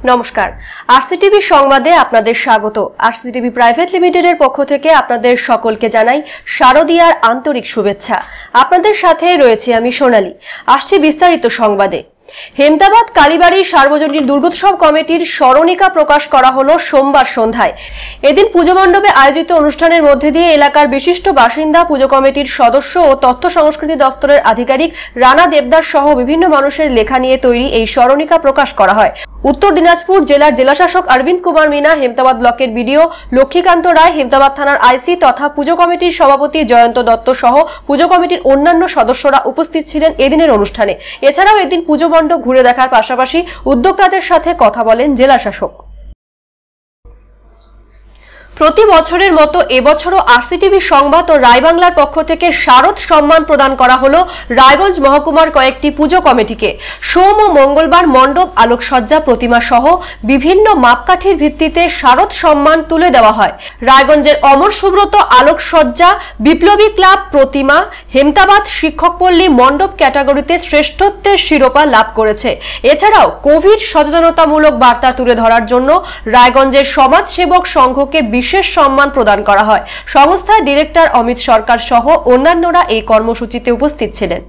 নমস্কার, আরসিটিভি সংবাদে আপনাদের স্বাগত। আরসিটিভি প্রাইভেট লিমিটেডের পক্ষ থেকে আপনাদের সকলকে জানাই শারদীয়ার আন্তরিক শুভেচ্ছা। আপনাদের সাথে রয়েছে আমি সোনালী। আসছি বিস্তারিত সংবাদে। হেমতাবাদ কালীবাড়ি সার্বজনীন দুর্গোৎসব কমিটির স্মরণিকা প্রকাশ করা হলো সোমবার সন্ধ্যায়। এদিন পুজো মণ্ডপে আয়োজিত অনুষ্ঠানের মধ্যে দিয়ে এলাকার বিশিষ্ট বাসিন্দা, পুজো কমিটির সদস্য ও তথ্য সংস্কৃতি দপ্তরের আধিকারিক রানা দেবদাস সহ বিভিন্ন মানুষের লেখা নিয়ে তৈরি এই স্মরণিকা প্রকাশ করা হয়। উত্তর দিনাজপুর জেলার জেলাশাসক অরবিন্দ কুমার মিনা, হেমতাবাদ ব্লকের বিডিও লক্ষ্মীকান্ত রায়, হেমতাবাদ থানার আইসি তথা পুজো কমিটির সভাপতি জয়ন্ত দত্ত সহ পুজো কমিটির অন্যান্য সদস্যরা উপস্থিত ছিলেন এদিনের অনুষ্ঠানে। এছাড়াও এদিন পুজো মণ্ডপ ঘুরে দেখার পাশাপাশি উদ্যোক্তাদের সাথে কথা বলেন জেলাশাসক। প্রতি বছরের মতো এবছরও আরসিটিভি সংবাদ ও রায়বাংলার পক্ষ থেকে শারদ সম্মান প্রদান করা হলো রায়গঞ্জ মহকুমার কয়েকটি পুজো কমিটিকে। সোম ও মঙ্গলবার মণ্ডপ, আলোকসজ্জা, প্রতিমা সহ বিভিন্ন মাপকাঠির ভিত্তিতে শারদ সম্মান তুলে দেওয়া হয়। রায়গঞ্জের অমর সুব্রত আলোকসজ্জা, বিপ্লবী ক্লাব প্রতিমা, হেমতাবাদ শিক্ষকপল্লী মণ্ডপ ক্যাটাগরিতে শ্রেষ্ঠত্বের শিরোপা লাভ করেছে। এছাড়াও কোভিড সচেতনতামূলক বার্তা তুলে ধরার জন্য রায়গঞ্জের সমাজসেবক সংঘকে বিশেষ সম্মান প্রদান করা হয়। সংস্থার ডিরেক্টর অমিত সরকার সহ অন্যান্যরা এই কর্মসূচিতে উপস্থিত ছিলেন।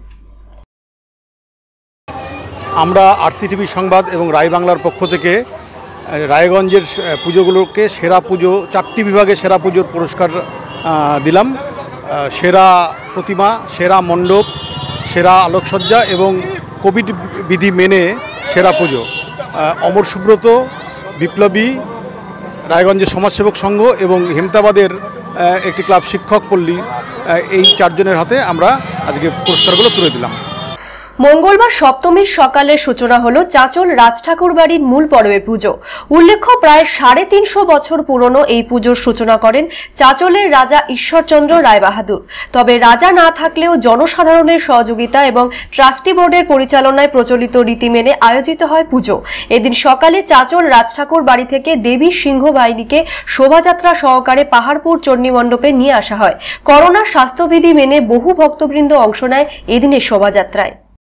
আমরা আরসিটিভি সংবাদ এবং রায়বাংলার পক্ষ থেকে রায়গঞ্জের পুজোগুলোকে সেরা পুজো, 4টি বিভাগে সেরা পুজোর পুরস্কার দিলাম। সেরা প্রতিমা, সেরা মণ্ডপ, সেরা আলোকসজ্জা এবং কোভিড বিধি মেনে সেরা পুজো। অমর সুব্রত, বিপ্লবী, রায়গঞ্জের সমাজসেবক সংঘ এবং হেমতাবাদের একটি ক্লাব শিক্ষক পল্লী, এই 4 জনের হাতে আমরা আজকে পুরস্কারগুলো তুলে দিলাম। মঙ্গলবার সপ্তমীর সকালে সূচনা হলো চাচল রাজঠাকুর বাড়ির মূল পর্বের পুজো। উল্লেখ্য, প্রায় 350 বছর পুরনো এই পুজোর সূচনা করেন চাচলের রাজা ঈশ্বরচন্দ্র রায়বাহাদুর। তবে রাজা না থাকলেও জনসাধারণের সহযোগিতা এবং ট্রাস্টি বোর্ডের পরিচালনায় প্রচলিত রীতি মেনে আয়োজিত হয় পুজো। এদিন সকালে চাচল রাজঠাকুর বাড়ি থেকে দেবী সিংহ বাহিনীকে শোভাযাত্রা সহকারে পাহাড়পুর চণ্ডী মণ্ডপে নিয়ে আসা হয়। করোনা স্বাস্থ্যবিধি মেনে বহু ভক্তবৃন্দ অংশ নেয় এদিনের শোভাযাত্রায়।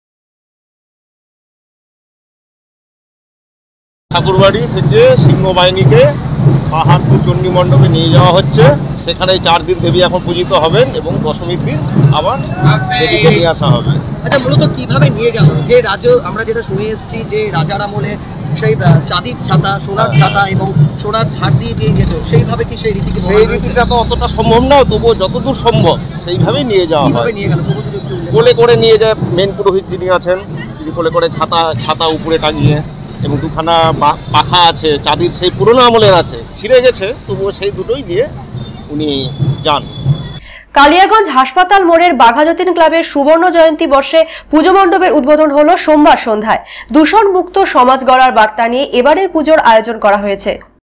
ঠাকুরবাড়ি থেকে সিংহবাহিনীকে পাহাড়পুর চণ্ডী মণ্ডপে নিয়ে যাওয়া হচ্ছে। সেখানে 4 দিন দেবী এখন পূজিত হবেন এবং দশমীর দিন আবার দেবীকে নিয়ে আসা হবে। আচ্ছা, মূলত কিভাবে নিয়ে গেল? যে আমরা যেটা শুনে এসেছি যে রাজার আমলে সেই চাঁদির ছাতা, সোনার ছাতা এবং সোনার ঝাড় দিয়ে যেত, সেইভাবে কি সেই রীতিকে? সেই রীতিটা তো অতটা সম্ভব না, তবুও যতদূর সম্ভব সেইভাবেই নিয়ে যাওয়া হয়। নিয়ে গেল কোলে করে নিয়ে যায় মেন পুরোহিত যিনি আছেন, তিনি কোলে করে ছাতা উপরে টাঙিয়ে, এবং 2খানা পাখা আছে চাঁদির, সেই পুরোনো আমলের আছে, ছিঁড়ে গেছে, তবুও সেই দুটোই দিয়ে উনি যান। কালিয়াগঞ্জ হাসপাতাল মোড়ের বাঘাযতীন ক্লাবের সুবর্ণ জয়ন্তী বর্ষে পুজো মণ্ডপের উদ্বোধন হলো সোমবার সন্ধ্যায়। দূষণ মুক্ত সমাজ গড়ার বার্তা নিয়ে এবারের পুজোর আয়োজন করা হয়েছে।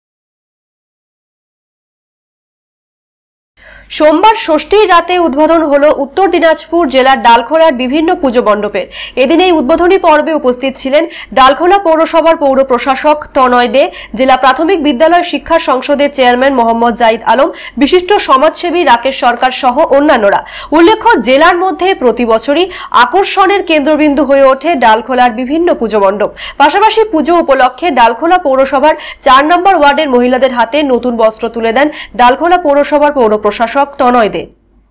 সোমবার ষষ্ঠীর রাতে উদ্বোধন হলো উত্তর দিনাজপুর জেলার ডালখোলার বিভিন্ন পুজো মণ্ডপের। এদিন এই উদ্বোধনী পর্বে উপস্থিত ছিলেন ডালখোলা পৌরসভার পৌর প্রশাসক তনয় দে, জেলা প্রাথমিক বিদ্যালয় শিক্ষা সংসদের চেয়ারম্যান মোহাম্মদ জাহিদ আলম, বিশিষ্ট সমাজসেবী রাকেশ সরকার সহ অন্যান্যরা। উল্লেখ্য, জেলার মধ্যে প্রতি বছরই আকর্ষণের কেন্দ্রবিন্দু হয়ে ওঠে ডালখোলার বিভিন্ন পুজো মণ্ডপ। পাশাপাশি পুজো উপলক্ষে ডালখোলা পৌরসভার 4 নম্বর ওয়ার্ডের মহিলাদের হাতে নতুন বস্ত্র তুলে দেন ডালখোলা পৌরসভার পৌর প্রশাসক তনয় দে।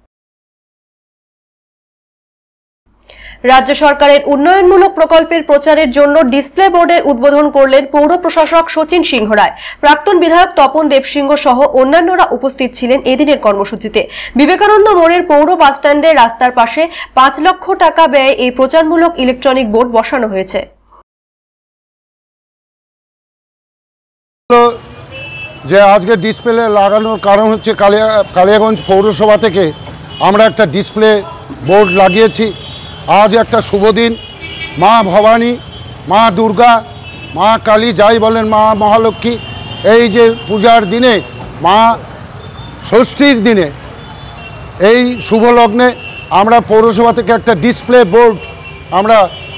রাজ্য সরকারের উন্নয়নমূলক প্রকল্পের প্রচারের জন্য ডিসপ্লে বোর্ডের উদ্বোধন করলেন পৌর প্রশাসক শচীন সিংহ রায়। প্রাক্তন বিধায়ক তপন দেবসিংহ সহ অন্যান্যরা উপস্থিত ছিলেন এদিনের কর্মসূচিতে। বিবেকানন্দ মোড়ের পৌর বাসস্ট্যান্ডে রাস্তার পাশে 5 লক্ষ টাকা ব্যয়ে এই প্রচারমূলক ইলেকট্রনিক বোর্ড বসানো হয়েছে। যে আজকে ডিসপ্লে লাগানোর কারণ হচ্ছে কালিয়াগঞ্জ পৌরসভা থেকে আমরা একটা ডিসপ্লে বোর্ড লাগিয়েছি। আজ একটা শুভ দিন। মা ভবানী, মা দুর্গা, মা কালী, যাই বলেন, মা মহালক্ষ্মী, এই যে পূজার দিনে, মা ষষ্ঠীর দিনে, এই শুভ লগ্নে আমরা পৌরসভা থেকে একটা ডিসপ্লে বোর্ড আমরা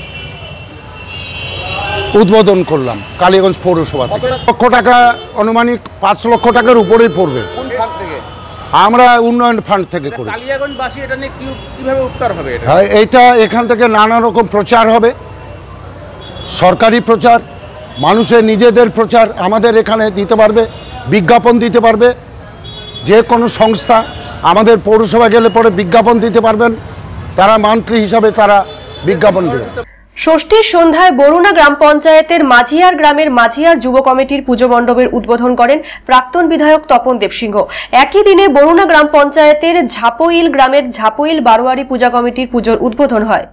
উদ্বোধন করলাম কালিয়াগঞ্জ পৌরসভা থেকে। লক্ষ টাকা, আনুমানিক 5 লক্ষ টাকার উপরেই পড়বে। আমরা উন্নয়ন ফান্ড থেকে করি। কালিয়াগঞ্জবাসী এটা নিয়ে কিভাবে উপকার হবে? হ্যাঁ, এটা এখান থেকে নানা রকম প্রচার হবে, সরকারি প্রচার, মানুষের নিজেদের প্রচার আমাদের এখানে দিতে পারবে, বিজ্ঞাপন দিতে পারবে। যে কোনো সংস্থা আমাদের পৌরসভা গেলে পরে বিজ্ঞাপন দিতে পারবেন, তারা মান্ত্রী হিসাবে তারা বিজ্ঞাপন দেবে। ষষ্ঠীর সন্ধ্যায় বরুণা গ্রাম পঞ্চায়েতের মাঝিয়ার গ্রামের মাঝিয়ার যুব কমিটির পুজো মণ্ডপের উদ্বোধন করেন প্রাক্তন বিধায়ক তপন দেবসিংহ। একই দিনে বরুণা গ্রাম পঞ্চায়েতের ঝাপইল গ্রামের ঝাপইল বারোয়ারি পূজা কমিটির পুজোর উদ্বোধন হয়।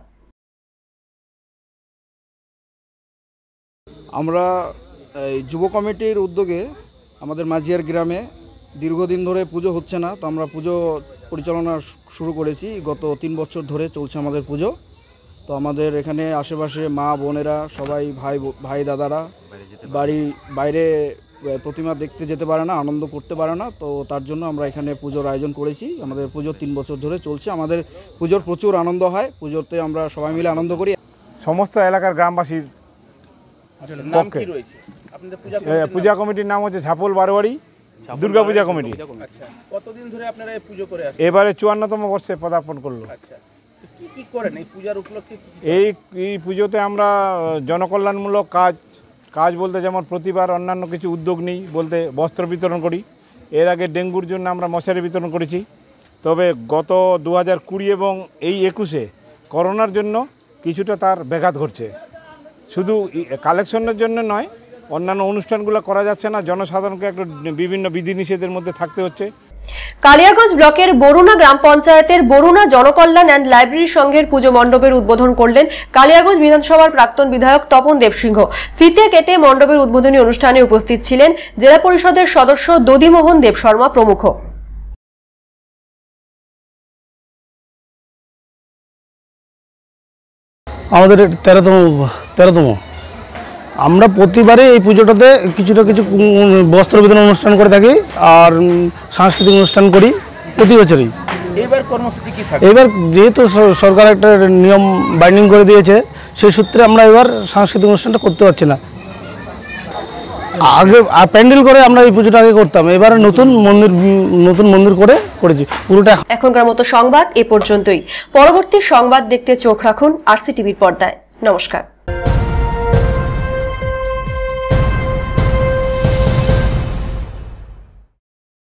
আমরা এই যুব কমিটির উদ্যোগে আমাদের মাঝিয়ার গ্রামে দীর্ঘদিন ধরে পুজো হচ্ছে না, তো আমরা পুজো পরিচালনা শুরু করেছি। গত 3 বছর ধরে চলছে আমাদের পুজো। তো আমাদের এখানে আশেপাশে মা বোনেরা সবাই ভাই দাদারা বাইরে প্রতিমা দেখতে যেতে পারে না, আনন্দ করতে পারে না, তো তার জন্য আমরা এখানে পুজোর আয়োজন করেছি। আমাদের পুজো 3 বছর ধরে চলছে। আমাদের পুজোর প্রচুর আনন্দ হয়, পুজোতে আমরা সবাই মিলে আনন্দ করি। সমস্ত এলাকার গ্রামবাসীর পক্ষে পূজা কমিটির নাম হচ্ছে ঝাপল বারোয়ারি দুর্গা পূজা কমিটি। কতদিন ধরে আপনারা এই পুজো করে আসছেন? এবারে 54তম বর্ষে পদার্পণ করলো। আচ্ছা, কি কি করেন এই পূজার উপলক্ষে? এই পুজোতে আমরা জনকল্যাণমূলক কাজ বলতে যেমন প্রতিবার অন্যান্য কিছু উদ্যোগ নিই, বলতে বস্ত্র বিতরণ করি। এর আগে ডেঙ্গুর জন্য আমরা মশারি বিতরণ করেছি। তবে গত 2020 এবং এই 21-এ করোনার জন্য কিছুটা তার ব্যাঘাত ঘটছে। শুধু কালেকশনের জন্য নয়, অন্যান্য অনুষ্ঠানগুলো করা যাচ্ছে না, জনসাধারণকে একটু বিভিন্ন বিধিনিষেধের মধ্যে থাকতে হচ্ছে। কালিয়াগঞ্জ ব্লকের বরুণা গ্রাম পঞ্চায়েতের বরুণা জনকল্যাণ অ্যান্ড লাইব্রেরি সংঘের পুজো মণ্ডপের উদ্বোধন করলেন কালিয়াগঞ্জ বিধানসভার প্রাক্তন বিধায়ক তপন দেবসিংহ। ফিতে কেটে মণ্ডপের উদ্বোধনী অনুষ্ঠানে উপস্থিত ছিলেন জেলা পরিষদের সদস্য দধিমোহন দেব শর্মা প্রমুখ। আমাদের 13তম আমরা প্রতিবারে এই পুজোটাতে কিছু বস্ত্র বিতরণ অনুষ্ঠান করে থাকি আর সাংস্কৃতিক অনুষ্ঠান করি প্রতি বছরই। এইবার কর্মসূচি কি থাকে? এবার যেহেতু সরকার একটা নিয়ম বাইন্ডিং করে দিয়েছে, সেই সূত্রে আমরা এবার সাংস্কৃতিক অনুষ্ঠানটা করতে পারছি না। আগে প্যান্ডেল করে আমরা এই পুজোটা আগে করতাম, এবারে নতুন মন্দির করে করেছি পুরোটা। এখনকার মতো সংবাদ এ পর্যন্তই। পরবর্তী সংবাদ দেখতে চোখ রাখুন RCTVর পর্দায়। নমস্কার।